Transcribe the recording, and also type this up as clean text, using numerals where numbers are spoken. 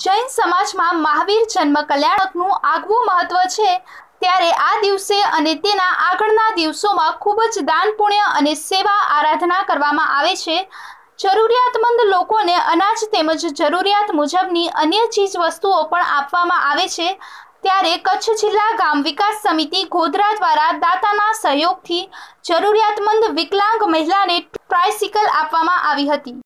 જૈન સમાજમાં મહાવીર જન્મ કલ્યાણકનું આગવું મહત્વ છે, ત્યારે આ દિવસે અને તેના આગળના દિવસોમાં ખૂબ જ દાન પુણ્ય અને સેવા આરાધના કરવામાં આવે છે। જરૂરિયાતમંદ લોકોને અનાજ તેમજ જરૂરિયાત મુજબની અન્ય ચીજ વસ્તુઓ પણ આપવામાં આવે છે। ત્યારે કચ્છ જિલ્લા ગામ વિકાસ સમિતિ ગોધરા દ્વારા દાતાના સહયોગથી જરૂરિયાતમંદ વિકલાંગ મહિલાને ટ્રાયસિકલ આપવામાં આવી હતી।